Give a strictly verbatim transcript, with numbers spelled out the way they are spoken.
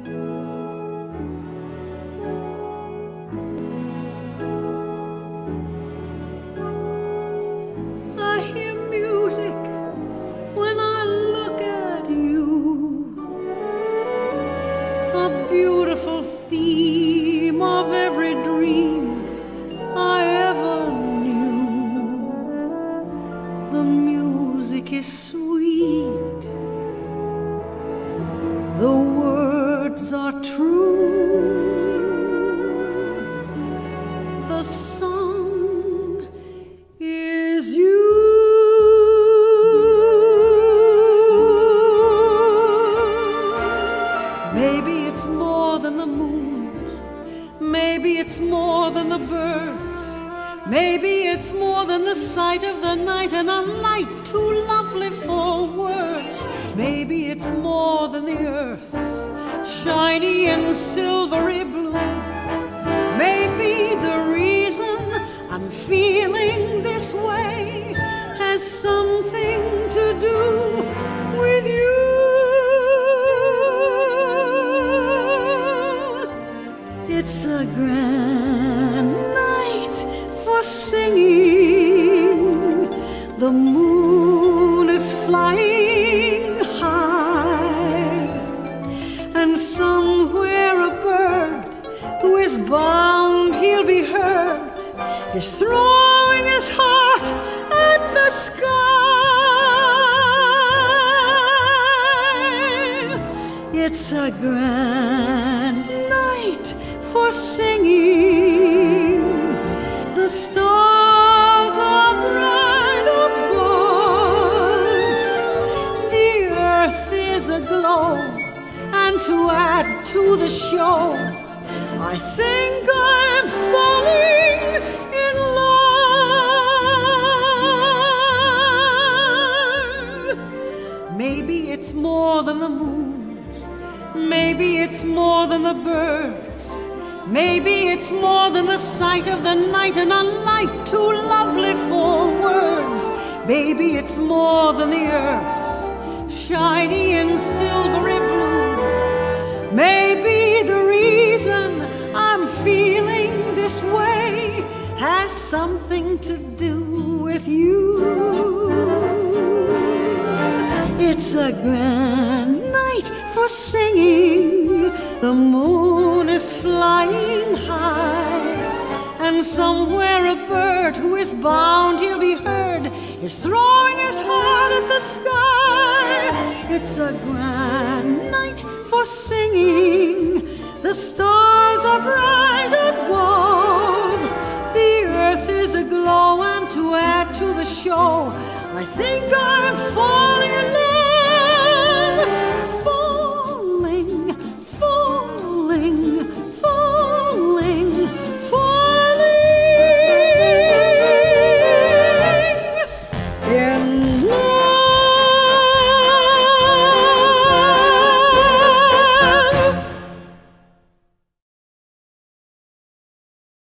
I hear music when I look at you, a beautiful theme of every dream I ever knew. The music is sweet, the words are true, the song is you. Maybe it's more than the moon, maybe it's more than the birds, maybe it's more than the sight of the night and a light too lovely for words. Maybe it's more than the earth, shiny and silvery blue. Maybe the reason I'm feeling this way has something to do with you. It's a grand night for singing. The moon is flying high, and somewhere a bird who is bound he'll be heard is throwing his heart at the sky. It's a grand night for singing. The stars are bright above, the earth is aglow, and to add to the show, I think I'm falling in love. Maybe it's more than the moon, maybe it's more than the birds, maybe it's more than the sight of the night and a light too lovely for words. Maybe it's more than the earth, shiny and silvery blue. Maybe the reason I'm feeling this way has something to do with you. It's a grand night for singing. The moon is flying high, and somewhere a bird who is bound he'll be heard is throwing his heart at the sky. It's a grand night for singing. The stars are bright above, the earth is aglow, and to add to the show, I think I'm falling